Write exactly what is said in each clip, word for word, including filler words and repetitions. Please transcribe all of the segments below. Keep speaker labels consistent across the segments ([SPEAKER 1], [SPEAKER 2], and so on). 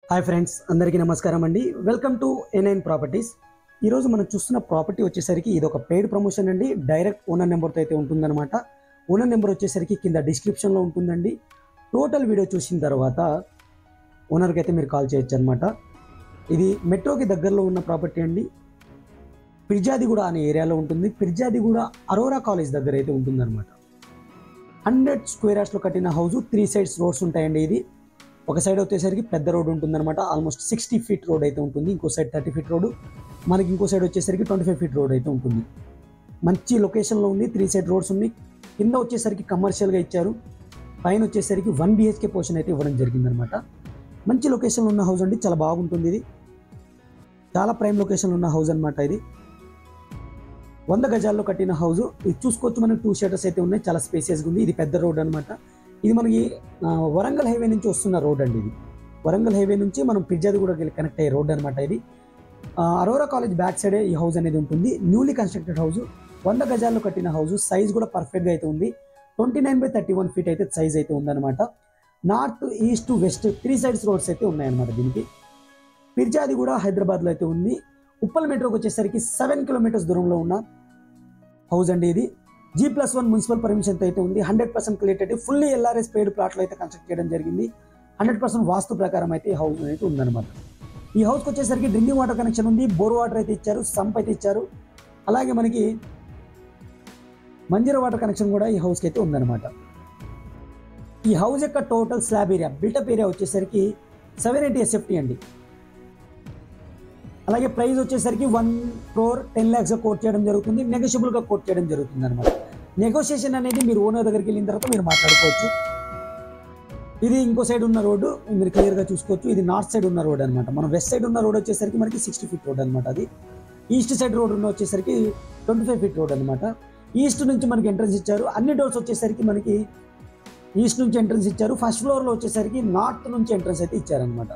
[SPEAKER 1] Hi friends, అందరికీ నమస్కారం అండి. Welcome to A nine properties. ఈరోజు మనం చూస్తున్న ప్రాపర్టీ వచ్చేసరికి ఇది ఒక పెయిడ్ ప్రమోషన్ అండి. డైరెక్ట్ ఓనర్ నెంబర్తో అయితే ఉంటుందన్నమాట. ఓనర్ నెంబర్ వచ్చేసరికి కింద డిస్క్రిప్షన్లో ఉంటుందండి. టోటల్ వీడియో చూసిన తర్వాత ఓనర్కి అయితే మీరు కాల్ చేయొచ్చు అనమాట. ఇది మెట్రోకి దగ్గరలో ఉన్న ప్రాపర్టీ అండి. పిర్జాదిగూడ అనే ఏరియాలో ఉంటుంది. పిర్జాదిగూడ అరోరా కాలేజ్ దగ్గర అయితే ఉంటుందన్నమాట. హండ్రెడ్ స్క్వేర్ యార్డ్స్లో కట్టిన హౌస్, త్రీ సైడ్స్ రోడ్స్ ఉంటాయండి. ఇది ఒక సైడ్ వచ్చేసరికి పెద్ద రోడ్ ఉంటుందన్నమాట. ఆల్మోస్ట్ సిక్స్టీ ఫీట్ రోడ్ అయితే ఉంటుంది. ఇంకో సైడ్ థర్టీ ఫీట్ రోడ్, మనకి ఇంకో సైడ్ వచ్చేసరికి ట్వంటీ ఫైవ్ ఫీట్ రోడ్ అయితే ఉంటుంది. మంచి లొకేషన్లో ఉంది. త్రీ సైడ్ రోడ్స్ ఉన్నాయి. కింద వచ్చేసరికి కమర్షియల్గా ఇచ్చారు. పైన వచ్చేసరికి వన్ బిహెచ్కే పోర్షన్ అయితే ఇవ్వడం జరిగిందనమాట. మంచి లొకేషన్లో ఉన్న హౌస్ అండి. చాలా బాగుంటుంది. ఇది చాలా ప్రైమ్ లొకేషన్లో ఉన్న హౌస్ అనమాట. ఇది వంద గజాల్లో కట్టిన హౌస్. ఇది చూసుకోవచ్చు, మనకి టూ షటర్స్ అయితే ఉన్నాయి. చాలా స్పేసియస్గా ఉంది. ఇది పెద్ద రోడ్ అనమాట. ఇది మనకి వరంగల్ హైవే నుంచి వస్తున్న రోడ్ అండి. ఇది వరంగల్ హైవే నుంచి మనం పిర్జాదిగూడ కనెక్ట్ అయ్యే రోడ్ అనమాట. ఇది అరోరా కాలేజ్ బ్యాక్ సైడే ఈ హౌస్ అనేది ఉంటుంది. న్యూలీ కన్స్ట్రక్టెడ్ హౌస్, వంద గజాల్లో కట్టిన హౌస్. సైజ్ కూడా పర్ఫెక్ట్గా అయితే ఉంది. Twenty nine by thirty one feet అయితే సైజ్ అయితే ఉందన్నమాట. North, east, west three sides roads అయితే ఉన్నాయన్నమాట. దీనికి పిర్జాదిగూడ హైదరాబాద్లో అయితే ఉంది. ఉప్పల్ మెట్రోకి వచ్చేసరికి సెవెన్ కిలోమీటర్స్ దూరంలో ఉన్న హౌస్ అండి. ఇది జీ ప్లస్ వన్ మున్సిపల్ పర్మిషన్తో అయితే ఉంది. Hundred percent clear, fully LRS paid ప్లాట్లో అయితే కన్స్ట్రక్ట్ చేయడం జరిగింది. హండ్రెడ్ పర్సెంట్ వాస్తు ప్రకారం అయితే ఈ హౌస్ అయితే ఉందన్నమాట. ఈ హౌస్కి వచ్చేసరికి డ్రింకింగ్ వాటర్ కనెక్షన్ ఉంది. బోర్ వాటర్ అయితే ఇచ్చారు, సంప్ అయితే ఇచ్చారు. అలాగే మనకి మంజీరా వాటర్ కనెక్షన్ కూడా ఈ హౌస్కి అయితే ఉందన్నమాట. ఈ హౌస్ యొక్క total slab area, built up area వచ్చేసరికి సెవెన్ ఎయిటీ ఎస్ఎఫ్టీ అండి. అలాగే ప్రైస్ వచ్చేసరికి వన్ క్రోర్ టెన్ ల్యాక్స్గా కోట్ చేయడం జరుగుతుంది. నెగోషియబుల్గా కోట్ చేయడం జరుగుతుంది అనమాట. నెగోషియేషన్ అనేది మీరు ఓనర్ దగ్గరికి వెళ్ళిన తర్వాత మీరు మాట్లాడుకోవచ్చు. ఇది ఇంకో సైడ్ ఉన్న రోడ్డు మీరు క్లియర్గా చూసుకోవచ్చు. ఇది నార్త్ సైడ్ ఉన్న రోడ్ అనమాట. మనం వెస్ట్ సైడ్ ఉన్న రోడ్ వచ్చేసరికి మనకి సిక్స్టీ ఫీట్ రోడ్ అనమాట. అది ఈస్ట్ సైడ్ రోడ్ ఉన్న వచ్చేసరికి ట్వంటీ ఫైవ్ ఫీట్ రోడ్ అనమాట. ఈస్ట్ నుంచి మనకి ఎంట్రన్స్ ఇచ్చారు. అన్ని డోర్స్ వచ్చేసరికి మనకి ఈస్ట్ నుంచి ఎంట్రన్స్ ఇచ్చారు. ఫస్ట్ ఫ్లోర్లో వచ్చేసరికి నార్త్ నుంచి ఎంట్రన్స్ అయితే ఇచ్చారనమాట.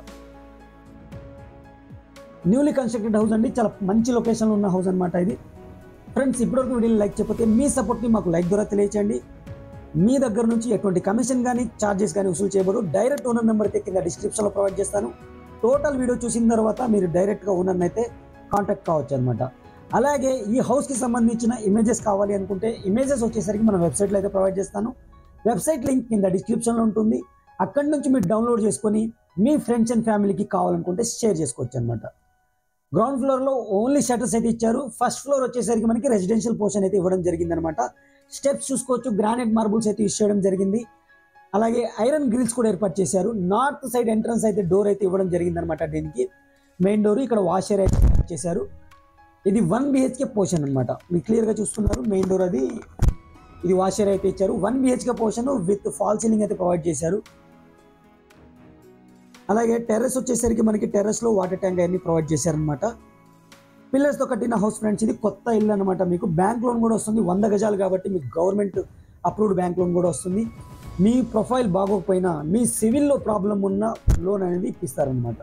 [SPEAKER 1] న్యూలీ కన్స్ట్రక్టెడ్ హౌస్ అండి. చాలా మంచి లొకేషన్లో ఉన్న హౌస్ అనమాట ఇది. ఫ్రెండ్స్, ఇప్పటివరకు వీడియోని లైక్ చేయకపోతే మీ సపోర్ట్ని మాకు లైక్ ద్వారా తెలియచేయండి. మీ దగ్గర నుంచి ఎటువంటి కమిషన్ కానీ ఛార్జెస్ కానీ వసూలు చేయబడు. డైరెక్ట్ ఓనర్ నెంబర్ అయితే కింద డిస్క్రిప్షన్లో ప్రొవైడ్ చేస్తాను. టోటల్ వీడియో చూసిన తర్వాత మీరు డైరెక్ట్గా ఓనర్ని అయితే కాంటాక్ట్ కావచ్చు అనమాట. అలాగే ఈ హౌస్కి సంబంధించిన ఇమేజెస్ కావాలి అనుకుంటే ఇమేజెస్ వచ్చేసరికి మన వెబ్సైట్లో అయితే ప్రొవైడ్ చేస్తాను. వెబ్సైట్ లింక్ కింద డిస్క్రిప్షన్లో ఉంటుంది. అక్కడి నుంచి మీరు డౌన్లోడ్ చేసుకొని మీ ఫ్రెండ్స్ అండ్ ఫ్యామిలీకి కావాలనుకుంటే షేర్ చేసుకోవచ్చు అనమాట. గ్రౌండ్ ఫ్లోర్లో ఓన్లీ షటర్స్ అయితే ఇచ్చారు. ఫస్ట్ ఫ్లోర్ వచ్చేసరికి మనకి రెసిడెన్షియల్ పోర్షన్ అయితే ఇవ్వడం జరిగింది అనమాట. స్టెప్స్ చూసుకోవచ్చు, గ్రానైట్ మార్బుల్స్ అయితే యూస్ చేయడం జరిగింది. అలాగే ఐరన్ గ్రిల్స్ కూడా ఏర్పాటు చేశారు. నార్త్ సైడ్ ఎంట్రన్స్ అయితే డోర్ అయితే ఇవ్వడం జరిగింది అనమాట. దీనికి మెయిన్ డోర్, ఇక్కడ వాషర్ అయితే చేశారు. ఇది వన్ బిహెచ్కే పోర్షన్ అనమాట. మీరు క్లియర్గా చూస్తున్నారు. మెయిన్ డోర్ అది, ఇది వాషర్ అయితే ఇచ్చారు. One BHK portion with false ceiling అయితే ప్రొవైడ్ చేశారు. అలాగే టెర్రస్ వచ్చేసరికి మనకి టెర్రస్లో వాటర్ ట్యాంక్ అన్ని ప్రొవైడ్ చేశారనమాట. పిల్లర్స్తో కట్టిన హౌస్ ఫ్రెండ్స్. ఇది కొత్త ఇల్లు అనమాట. మీకు బ్యాంక్ లోన్ కూడా వస్తుంది. వంద గజాలు కాబట్టి మీకు గవర్నమెంట్ అప్రూవ్డ్ బ్యాంక్ లోన్ కూడా వస్తుంది. మీ ప్రొఫైల్ బాగోకపోయినా, మీ సివిల్లో ప్రాబ్లం ఉన్న లోన్ అనేది ఇప్పిస్తారనమాట.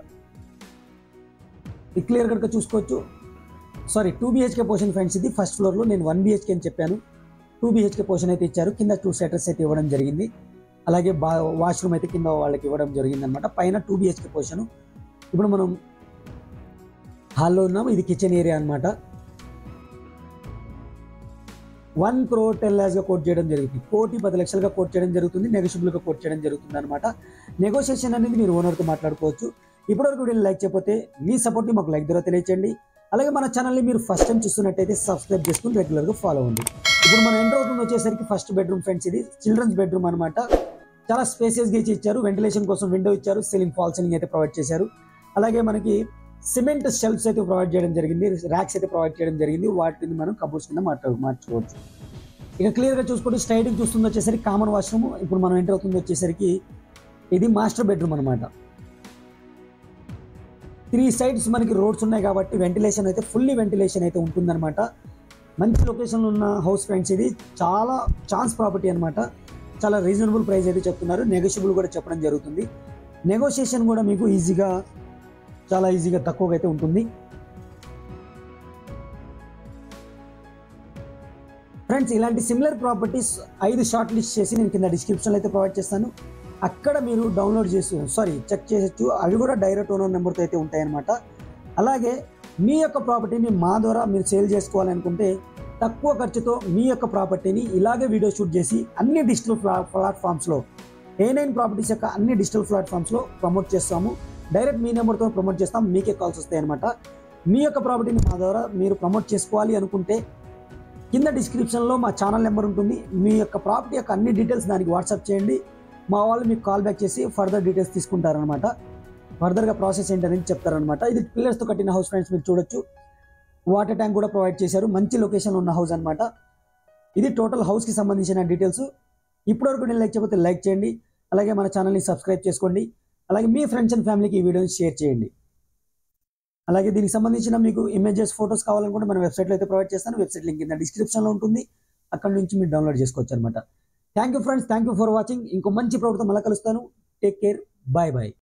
[SPEAKER 1] ఇది క్లియర్ కట్గా చూసుకోవచ్చు. Sorry, two BHK portion friends. ఇది ఫస్ట్ ఫ్లోర్లో నేను వన్ బిహెచ్కే అని చెప్పాను. టూ బిహెచ్కే పోర్షన్ అయితే ఇచ్చారు. కింద టూ సెటర్స్ అయితే ఇవ్వడం జరిగింది. అలాగే బా వాష్రూమ్ అయితే కింద వాళ్ళకి ఇవ్వడం జరిగింది అనమాట. పైన టూ బిహెచ్కే పోర్షన్. ఇప్పుడు మనం హాల్లో ఉన్నాం. ఇది కిచెన్ ఏరియా అనమాట. వన్ క్రోర్ టెన్ ల్యాక్స్గా కోట్ చేయడం జరుగుతుంది. కోటి పది లక్షలుగా కోట్ చేయడం జరుగుతుంది. నెగోషియబుల్గా కోట్ చేయడం జరుగుతుంది అనమాట. నెగోషియేషన్ అనేది మీరు ఓనర్తో మాట్లాడుకోవచ్చు. ఇప్పటివరకు వీడియోని లైక్ చేయకపోతే మీ సపోర్ట్ని మాకు లైక్ ద్వారా తెలియచేయండి. అలాగే మన ఛానల్ని మీరు ఫస్ట్ టైం చూస్తున్నట్టయితే సబ్స్క్రైబ్ చేసుకుని రెగ్యులర్గా ఫాలో అవ్వండి. ఇప్పుడు మనం ఎంటర్ అవుతుంది వచ్చేసరికి ఫస్ట్ బెడ్రూమ్ ఫ్రెండ్స్. ఇది చిల్డ్రన్స్ బెడ్రూమ్ అనమాట. చాలా స్పేసియస్గా ఇచ్చారు. వెంటిలేషన్ కోసం విండో ఇచ్చారు. సీలింగ్ ఫాల్ సీలింగ్ అయితే ప్రొవైడ్ చేశారు. అలాగే మనకి సిమెంట్ షెల్ఫ్స్ అయితే ప్రొవైడ్ చేయడం జరిగింది. ర్యాక్స్ అయితే ప్రొవైడ్ చేయడం జరిగింది. వాటిని మనం కబోర్డ్స్ కింద మార్చు మార్చుకోవచ్చు. ఇక క్లియర్గా చూసుకుంటే స్ట్రైట్గా చూస్తుంది వచ్చేసరికి కామన్ వాష్రూమ్. ఇప్పుడు మనం ఎంటర్ అవుతుంది వచ్చేసరికి ఇది మాస్టర్ బెడ్రూమ్ అనమాట. త్రీ సైడ్స్ మనకి రోడ్స్ ఉన్నాయి కాబట్టి వెంటిలేషన్ అయితే ఫుల్లీ వెంటిలేషన్ అయితే ఉంటుందన్నమాట. మంచి లొకేషన్లో ఉన్న హౌస్ ఫ్రెండ్స్. ఇది చాలా ఛాన్స్ ప్రాపర్టీ అనమాట. చాలా రీజనబుల్ ప్రైస్ అయితే చెప్తున్నారు. నెగోషియబుల్ కూడా చెప్పడం జరుగుతుంది. నెగోషియేషన్ కూడా మీకు ఈజీగా, చాలా ఈజీగా తక్కువగా అయితే ఉంటుంది. ఫ్రెండ్స్, ఇలాంటి సిమిలర్ ప్రాపర్టీస్ ఐదు షార్ట్ లిస్ట్ చేసి నేను కింద డిస్క్రిప్షన్లో అయితే ప్రొవైడ్ చేస్తాను. అక్కడ మీరు డౌన్లోడ్ చేసి సారీ చెక్ చేసొచ్చు. అవి కూడా డైరెక్ట్ ఓనర్ నెంబర్తో అయితే ఉంటాయన్నమాట. అలాగే మీ యొక్క ప్రాపర్టీని మా ద్వారా మీరు సేల్ చేసుకోవాలనుకుంటే తక్కువ ఖర్చుతో మీ యొక్క ప్రాపర్టీని ఇలాగే వీడియో షూట్ చేసి అన్ని డిజిటల్ ప్లా ప్లాట్ఫామ్స్లో ఏ నైన్ ప్రాపర్టీస్ యొక్క అన్ని డిజిటల్ ప్లాట్ఫామ్స్లో ప్రమోట్ చేస్తాము. డైరెక్ట్ మీ నెంబర్తో ప్రమోట్ చేస్తాం, మీకే కాల్స్ వస్తాయి అనమాట. మీ యొక్క ప్రాపర్టీని మా ద్వారా మీరు ప్రమోట్ చేసుకోవాలి అనుకుంటే కింద డిస్క్రిప్షన్లో మా ఛానల్ నెంబర్ ఉంటుంది. మీ యొక్క ప్రాపర్టీ యొక్క అన్ని డీటెయిల్స్ దానికి వాట్సాప్ చేయండి. మా వాళ్ళు మీకు కాల్ బ్యాక్ చేసి ఫర్దర్ డీటెయిల్స్ తీసుకుంటారనమాట. ఫర్దర్గా ప్రాసెస్ ఏంటనేది చెప్తారనమాట. ఇది పిల్లర్స్తో కట్టిన హౌస్ ఫ్రెండ్స్, మీరు చూడొచ్చు. వాటర్ ట్యాంక్ కూడా ప్రొవైడ్ చేశారు. మంచి లొకేషన్ ఉన్న హౌస్ అనమాట. ఇది టోటల్ హౌస్కి సంబంధించిన డీటెయిల్స్. ఇప్పటివరకు నేను లైక్ చేయకపోతే లైక్ చేయండి. అలాగే మన ఛానల్ని సబ్స్క్రైబ్ చేసుకోండి. అలాగే మీ ఫ్రెండ్స్ అండ్ ఫ్యామిలీకి ఈ వీడియోని షేర్ చేయండి. అలాగే దీనికి సంబంధించిన మీకు ఇమేజెస్, ఫొటోస్ కావాలనుకుంటే మన వెబ్సైట్లో అయితే ప్రొవైడ్ చేస్తాను. వెబ్సైట్ లింక్ కింద డిస్క్రిప్షన్లో ఉంటుంది. అక్కడ నుంచి మీరు డౌన్లోడ్ చేసుకోవచ్చు అనమాట. Thank you friends, thank you for watching. ఇంకో మంచి ప్రభుత్వం మళ్ళీ కలుస్తాను. Take care, bye bye.